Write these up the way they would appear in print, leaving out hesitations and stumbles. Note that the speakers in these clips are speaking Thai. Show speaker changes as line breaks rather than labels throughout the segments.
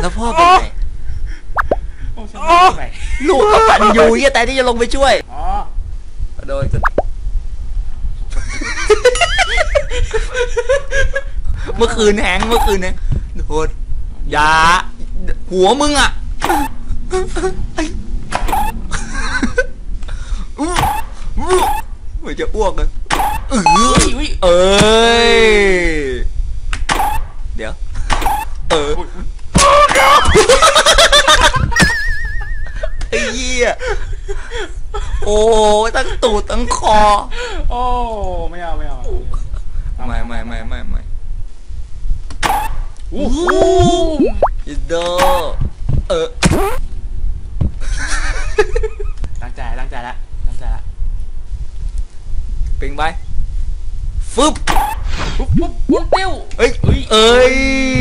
แล้วพ่อเป็นไงลูกกับตันยูเหี้ยแต่ที่จะลงไปช่วยโดยเมื่อคืนแฮงโทษอย่าหัวมึงอ่ะมันจะอ้วกเลยเอ้ยเดี๋ยวไอ้เหี้ยโอ้ตั้งตูดตั้งคอ
โอ้ไม่เอาไม่โอ้โห
อินโด
ล้างใจละ
ปิงไปฟึบ
ปุ๊บติ้ว
เอ้ย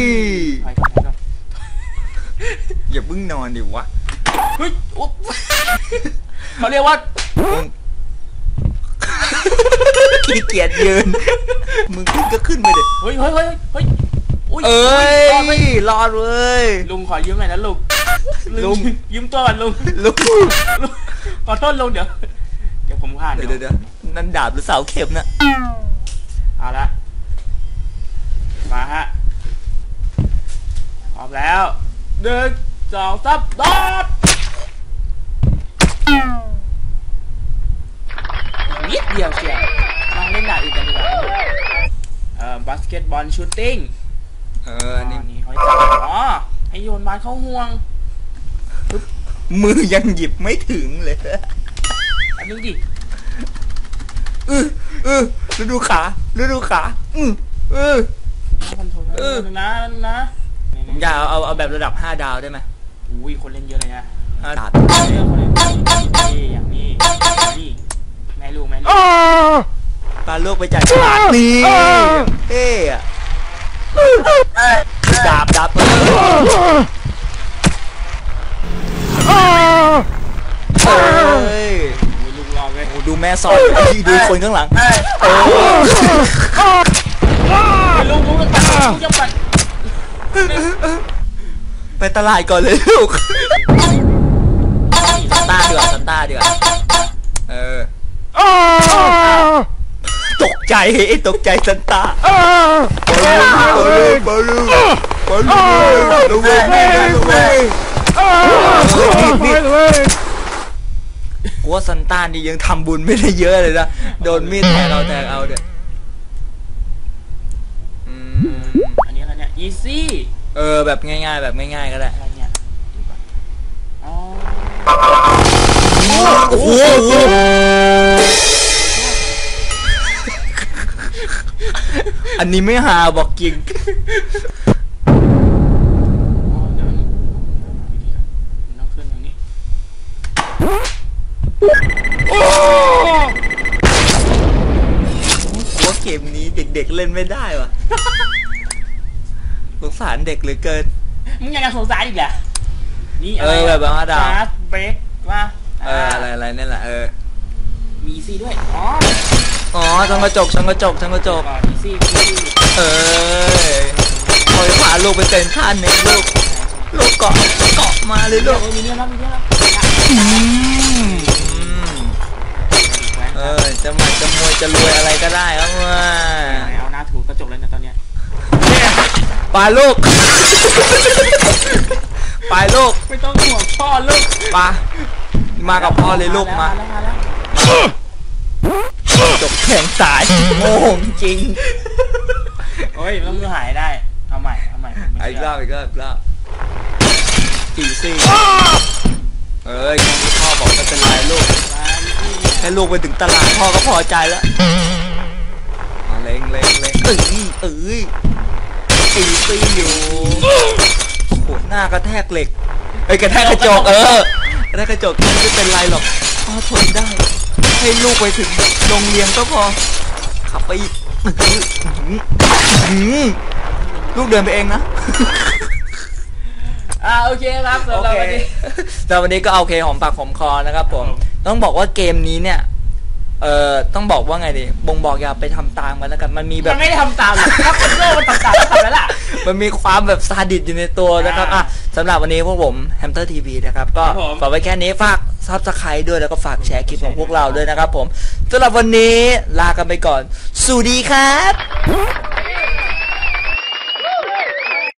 อย่าเพิ่งนอนดิวะ
เฮ้ยเขาเรียกว่า
ขี้เกียจยืนมึงขึ้นก็ขึ้นไปเด็ด
เฮ้ย
รอดเว้ย
ลุงขอยืมหน่อยนะลุงยืมตัวก่อนลุงขอโทษลุงเดี๋ยวผมผ่าน
เดี๋ยวนั่นดาบหรือเสาเข็มนะ
เอาละมาฮะพร้อมแล้ว1 2 3ดอทนิดเดียวเชียวลองเล่นด่าอีกกันดีกว่าบาสเกตบอลชูตติ้งนี่เขาจับให้โยนบาสเข้าห่วง
มือยังหยิบไม่ถึงเลย
อันนึงดิ
ฤดูขา
นะ
ผมอยากเอาแบบระดับ5 ดาวได้ไหม
อุ้ยคนเล่นเยอะเลยนะ
5 ดาว
คนเล่นอย่างนี้แม่ลูก
ปลาลูกไปจัดฉากนี่เท่อะดาบ
ลุงรอไว้
ดูแม่สอนดูคนข้างหลัง
ลุงจะ
ไปตลาดก่อนเลยลูกซันต้าเดือดตกใจซันต้าบอลลูกูว่าซันต้านี่ยังทำบุญไม่ได้เยอะเลยนะโดนมีดแทงเอาเดี๋ยว
อันนี้อะไรเนี่ย easy
แบบง่ายก็ได้
อะไรเนี่ย
โอ้โหอันนี้ไม่หาบอกจริง
ต้องขึ้นตรงนี้
ว่าเกมนี้เด็กๆเล่นไม่ได้วะสงสารเด็กเหลือเกิน
มึงยังจะสงสารอีกเหรอนี่
แบบว่าดาว
เบรกว่า
อะไรนี่แหละ
มีซีด้วย
ช่างกระจก
มีซี
คอยพาลูกไปเต้นท่านหนึ่งลูกเกาะมาเลยลูก
มีเนี่ยแล้ว
จะมวยจะรวยอะไรก็ได้ครับ
เอาหน้าถูกระจกเลยนะตอนเนี้ย
ไปลูก
ไม่ต้องห่วงพ่อลูก
มากับพ่อเลยลูกมาจบแข่งสายโง่จริง
โอ้ยแล้วมือหายได้เอาใหม่
อีกรอบอีซี่พ่อบอกไม่เป็นไรลูกให้ลูกไปถึงตลาดพ่อก็พอใจแล้วเล็งอีซี่อยู่โหหน้ากระแทกเหล็กกระแทกกระจกกระแทกกระจกไม่เป็นไรหรอกพ่อทนได้ให้ลูกไปถึงโรงเรียนก็พอขับไปอีกลูกเดินไปเองนะ
โอเคครับสำหรับวันนี้
ก็โอเคหอมปากหอมคอนะครับผมต้องบอกว่าเกมนี้เนี่ยต้องบอกว่าไงดีบ่งบอกอย่าไปทำตามกันแล้วกันมันมีแบบ
มันไม่ได้ทำตามหรอกถ้าคนโง่มันทำตามก็ทำแล้วล่ะ
มันมีความแบบซาดิสอยู่ในตัวนะครับสำหรับวันนี้พวกผมแฮมสเตอร์ทีวีนะครับก็ฝากไว้แค่นี้ฝากซับสไครต์ด้วยแล้วก็ฝากแชร์คลิปของพวกเราด้วยนะครับผมสำหรับวันนี้ลากันไปก่อนสวัสดีครับ